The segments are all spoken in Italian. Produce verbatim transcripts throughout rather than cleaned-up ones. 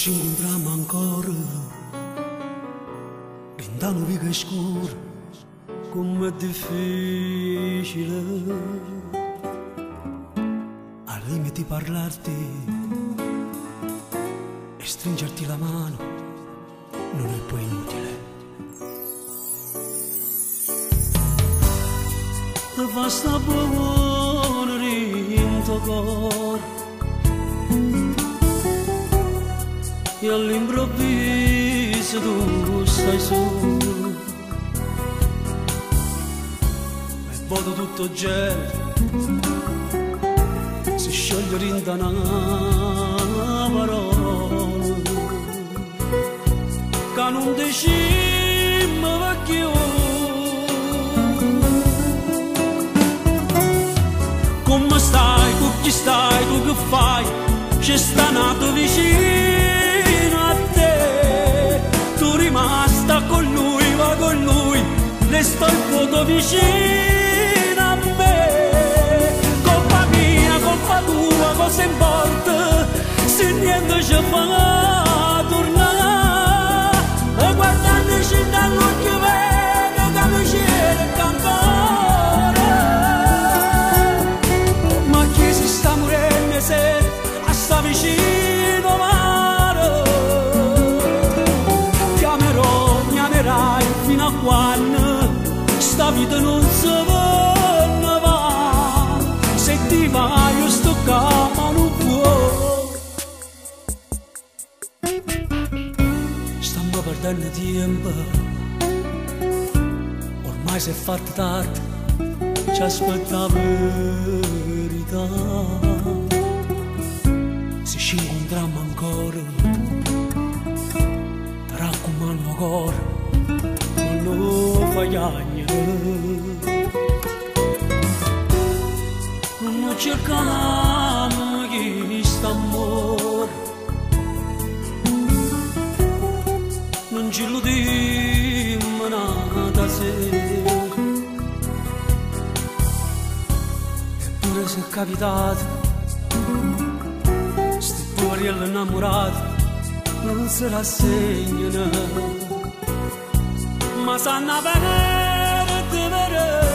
ci incontriamo ancora, rindano viga scura, com'è difficile al limite parlarti e stringerti la mano non è poi inutile. Te fa sta buona in tuo cuore e all'improvviso tu stai su e voto tutto gente si scioglie in da una parola che non decima più. Come stai, tu chi stai, tu che fai, ci sta nato vicino a te, tu rimasta con lui, va con lui, le sto il voto vicino a me. Colpa mia, colpa tua, cosa importa, se niente ci fa tornare, o guardandoci dall'occhio vedo che mi c'era ancora. Ma chi si sta morendo se a sta vicino mare, chiamerò, chiamerai fino a quando sta vita non si ne va, se ti vai io sto qua ma non può. Stiamo perdendo tempo, ormai si è fatto tardi, ci aspetta la verità. Se ci incontriamo ancora, ti raccomando ancora, non lo fai agnare. Non cerchiamo chi sta amore, non ci illudiamo nata sera. Eppure se è capitato, sti cuori all'innamorato non se la segnano, ma sanno bene di vedere.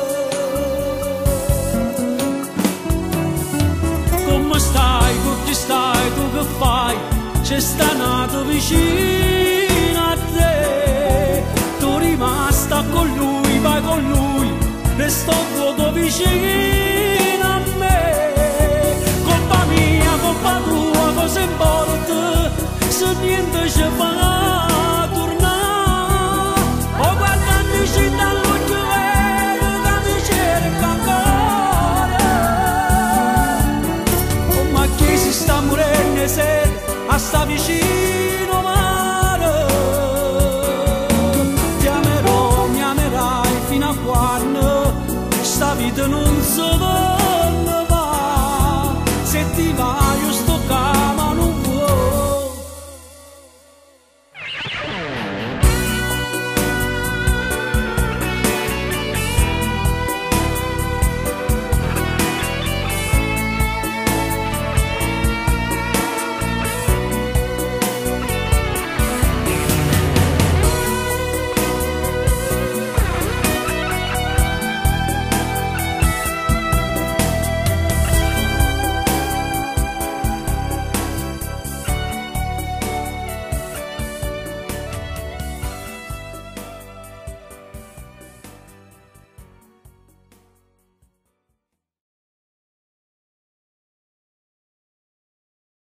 Come stai, tu chi stai, tu che fai, c'è sta nato vicino a te, tu rimasta con lui, vai con lui, resto vuoto vicino a me. Colpa mia, colpa tua, cosa importa, se niente ci fa tornare, o guardandoci dall'occhio vedo che mi cerca ancora. Oh, ma chi si sta morendo se a sta vicino